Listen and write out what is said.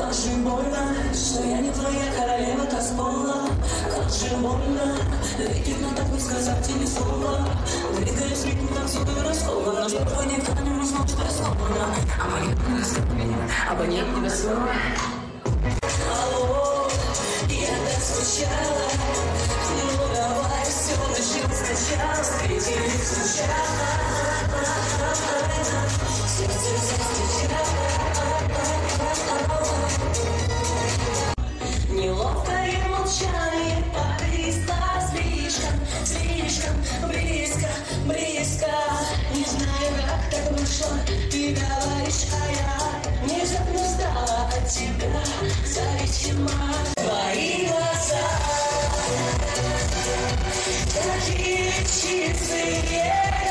Как же больно, что я не твоя королева танцпола. Как же больно, ведь трудно так не сказать и ни слова. Двигаясь ритм танцую расковано, чтобы никто не узнал, что я сломана. Абонент не дослова. Алло, я так скучала. Ну давай все начнем сначала. Встретились случайно. Сердце застучало. Неловкое молчание повисло слишком близко. Не знаю, как так вышло, ты говоришь, а я внезапно стала от тебя зависима. Твои глаза такие чистые.